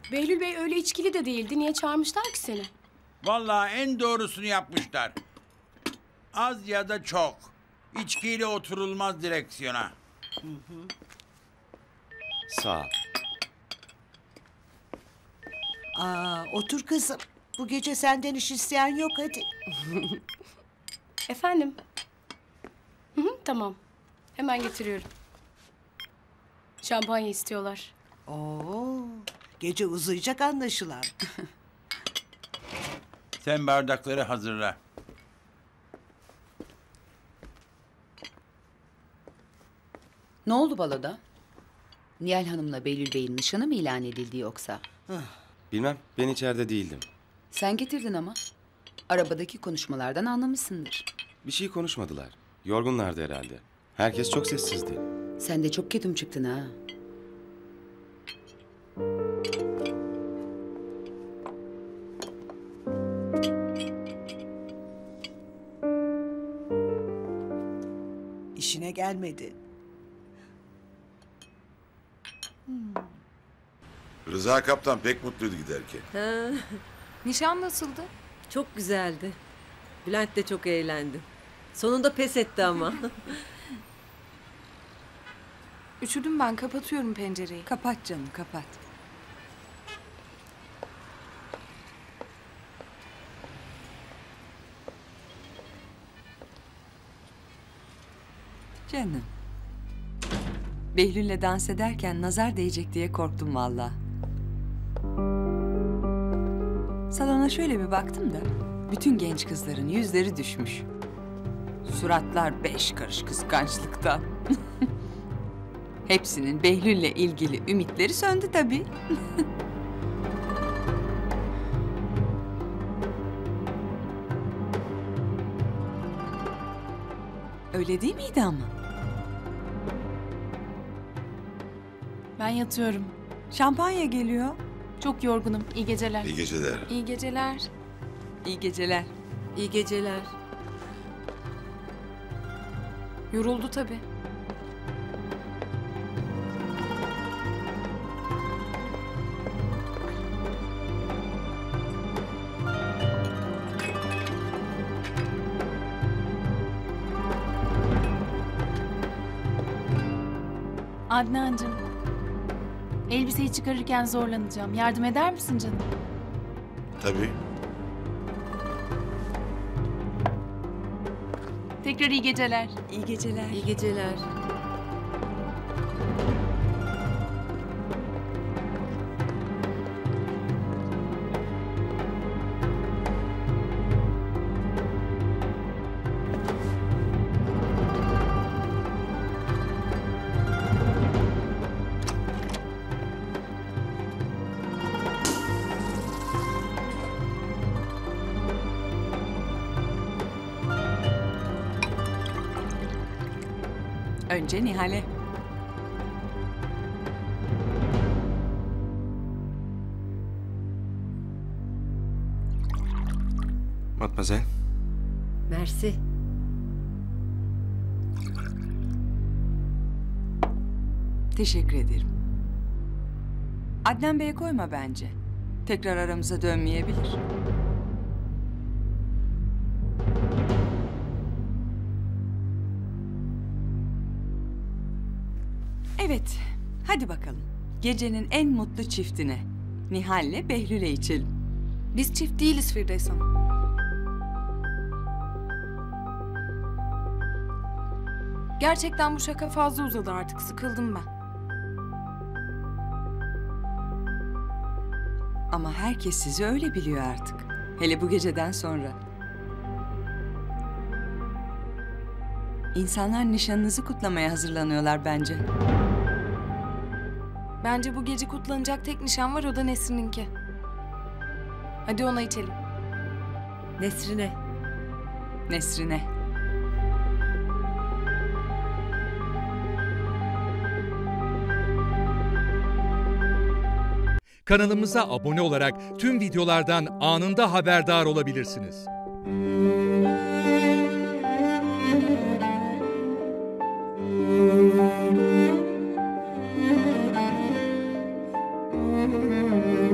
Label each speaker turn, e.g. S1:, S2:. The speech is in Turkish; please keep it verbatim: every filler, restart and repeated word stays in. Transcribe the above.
S1: Behlül Bey öyle içkili de değildi. Niye çağırmışlar ki seni?
S2: Vallahi en doğrusunu yapmışlar. Az ya da çok. İçkiyle oturulmaz direksiyona.
S3: Hı hı. Sağ ol.
S4: Aa, otur kızım. Bu gece senden iş isteyen yok, hadi.
S1: Efendim? Hı hı, tamam. Hemen getiriyorum. Şampanya istiyorlar.
S4: Oo, gece uzayacak anlaşılan.
S2: Sen bardakları hazırla.
S5: Ne oldu baloda? Nihal Hanım'la Behlül Bey'in nişanı mı ilan edildi yoksa?
S3: Bilmem, ben içeride değildim.
S5: Sen getirdin ama. Arabadaki konuşmalardan anlamışsındır.
S3: Bir şey konuşmadılar. Yorgunlardı herhalde. Herkes çok sessizdi.
S5: Sen de çok ketum çıktın ha.
S4: İşine gelmedi.
S6: Rıza Kaptan pek mutluydu giderken.
S7: Ha,
S8: Nişan nasıldı?
S7: çok güzeldi. Bülent de çok eğlendi. Sonunda pes etti ama.
S8: Üşüdüm ben, kapatıyorum pencereyi.
S9: Kapat canım, kapat. Canım. Behlül'le dans ederken nazar değecek diye korktum vallahi. Salona şöyle bir baktım da bütün genç kızların yüzleri düşmüş. Suratlar beş karış kıskançlıktan. Hepsinin Behlül'le ilgili ümitleri söndü tabii. Öyle değil miydi ama?
S8: Ben yatıyorum.
S9: Şampanya geliyor.
S8: Çok yorgunum. İyi geceler.
S6: İyi geceler.
S8: İyi geceler.
S9: İyi geceler.
S7: İyi geceler.
S8: Yoruldu tabii. Adnancığım, elbiseyi çıkarırken zorlanacağım. Yardım eder misin canım?
S6: Tabii.
S8: Tekrar iyi geceler.
S9: İyi geceler.
S7: İyi geceler.
S9: Önce Nihal'e.
S3: Matmazel.
S7: Mersi.
S9: Teşekkür ederim. Adnan Bey'e koyma bence. Tekrar aramıza dönmeyebilir. Evet, hadi bakalım. Gecenin en mutlu çiftine. Nihal'le Behlül'e içelim.
S8: Biz çift değiliz Firdevs Hanım. Gerçekten bu şaka fazla uzadı artık. Sıkıldım ben.
S9: Ama herkes sizi öyle biliyor artık. Hele bu geceden sonra. İnsanlar nişanınızı kutlamaya hazırlanıyorlar bence.
S8: Bence bu gece kutlanacak tek nişan var, o da Nesrin'inki. Hadi ona içelim.
S7: Nesrine.
S9: Nesrine.
S10: Kanalımıza abone olarak tüm videolardan anında haberdar olabilirsiniz.
S4: Müzik